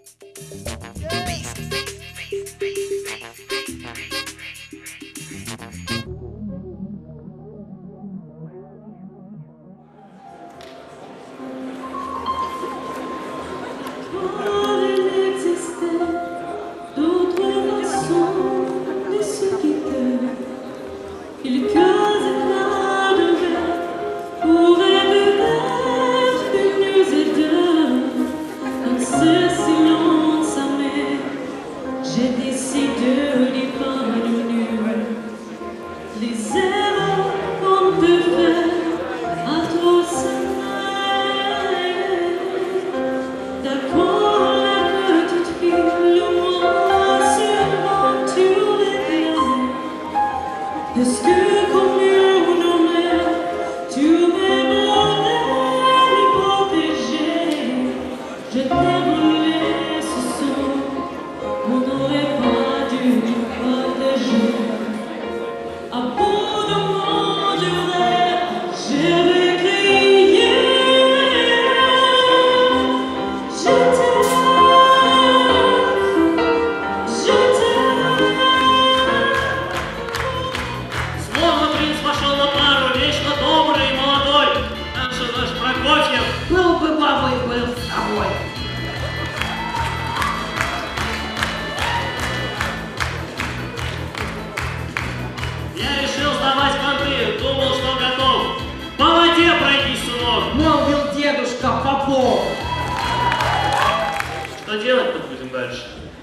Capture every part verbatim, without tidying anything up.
Что делать-то будем дальше?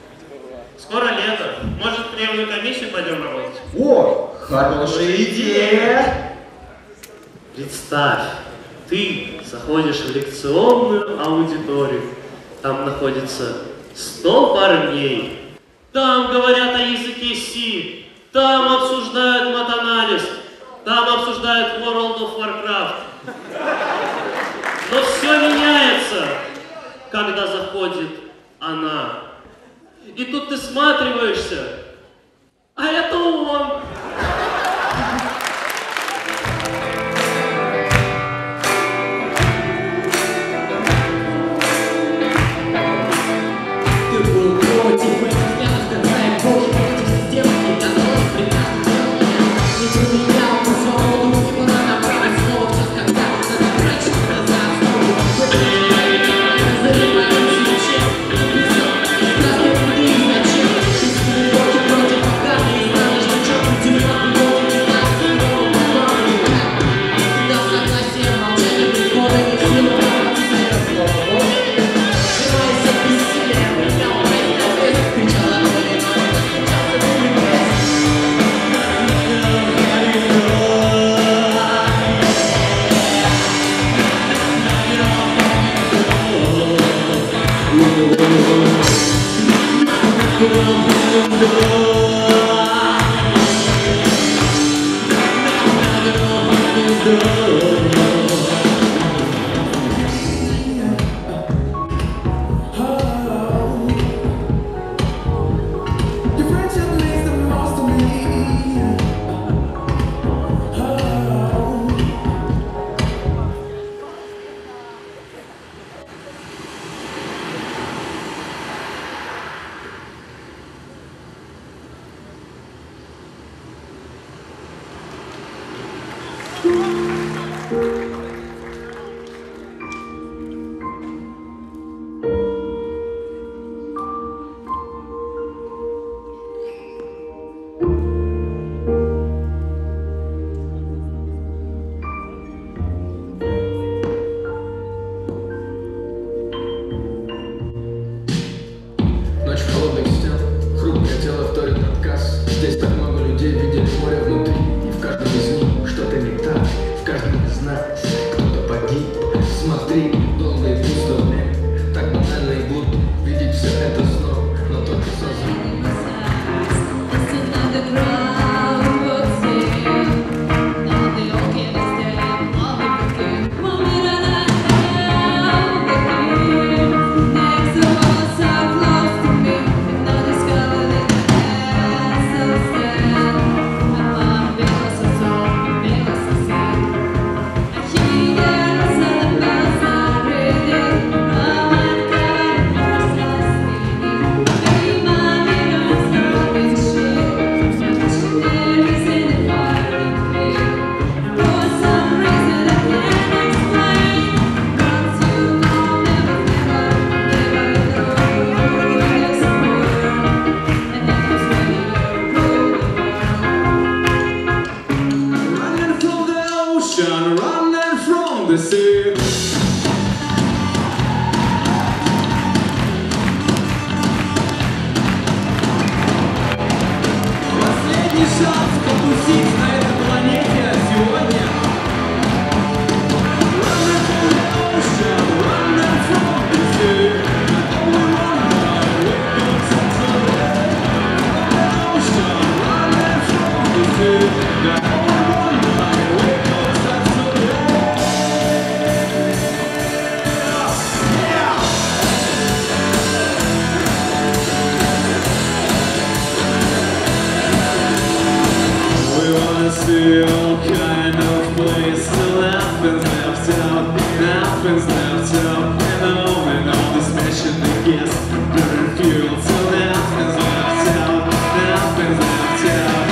Скоро лето. Может, в приемную комиссию пойдем работать? О, хорошая идея! Представь, ты заходишь в лекционную аудиторию. Там находится сто парней. Там говорят о языке Си. Там обсуждают матанализ. Там обсуждают World of Warcraft. Но все меняется, когда заходит она. И тут ты всматриваешься, а это он. Ты был против этих взглядов, когда я позже против системы, и казалось прекрасно. Не поменял по свободу, не пора направить снова в час, когда надо мрачно назад снова. Занимаюсь ничем, страхи воды и зачем. Истинные боги против охраны, и знаешь, что черт удивлен, любовь не знает, снова попробуй. Всегда согласие, молчание, прикола, не в силу, а свое слово. Сжимаясь от бессилия, прыгал весь на вес, кричала боли, но не достучался до небес. Your friendship means the most to me. feel kind of place. So nothing's left out, nothing's left out. And the moment all this passion that gets burning fuel. So nothing's left out, nothing's left out.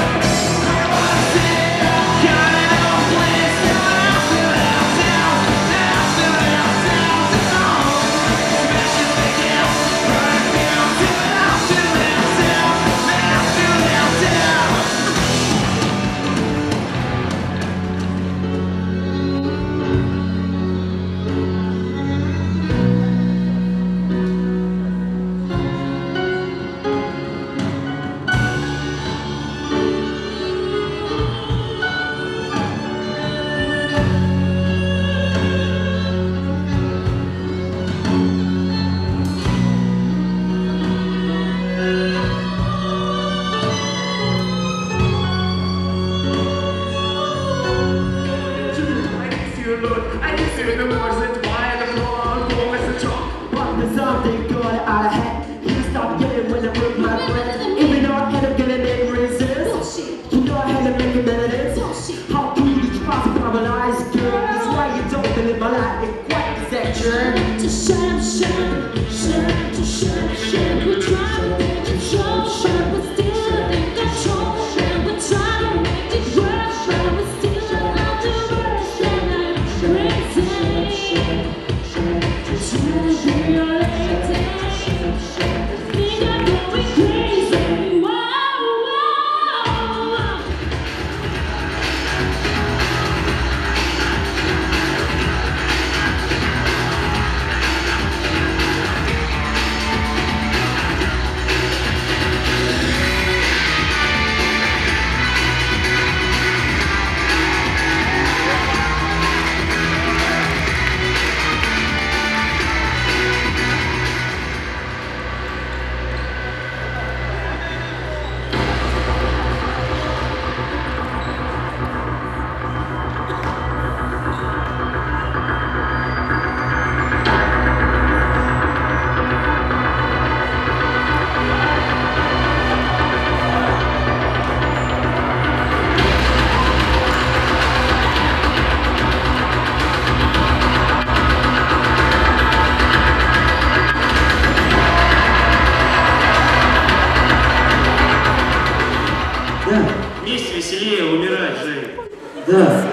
Вместе веселее умирать, Жень. Да.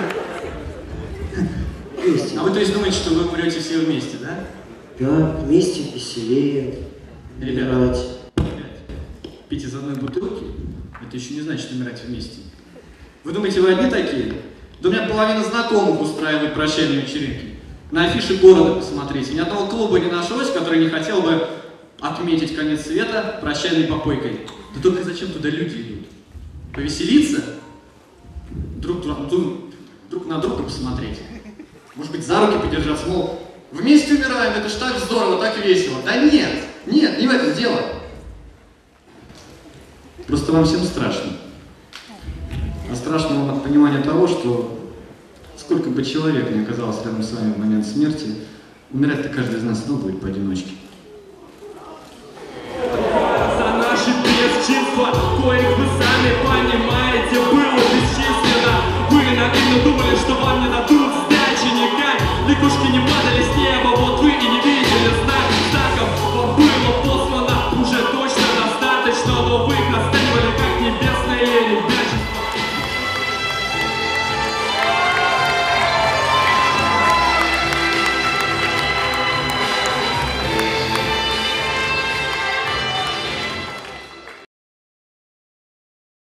А вы то есть думаете, что вы умрете все вместе, да? Да, вместе веселее. Ребята, умирать. пить из одной бутылки, это еще не значит умирать вместе. Вы думаете, вы одни такие? Да у меня половина знакомых устраивает прощальные вечеринки. На афише города посмотрите. Ни одного клуба не нашлось, который не хотел бы отметить конец света прощальной попойкой. Да только зачем туда люди идут? Повеселиться? Друг, друг, друг, друг на друга посмотреть? Может быть, за руки подержаться, мол, вместе умираем, это ж так здорово, так весело. Да нет, нет, не в этом дело. Просто вам всем страшно. А страшно вам от понимания того, что сколько бы человек ни оказалось рядом с вами в момент смерти, умирать-то каждый из нас снова будет поодиночке. За наши бесчинства, коих вы сами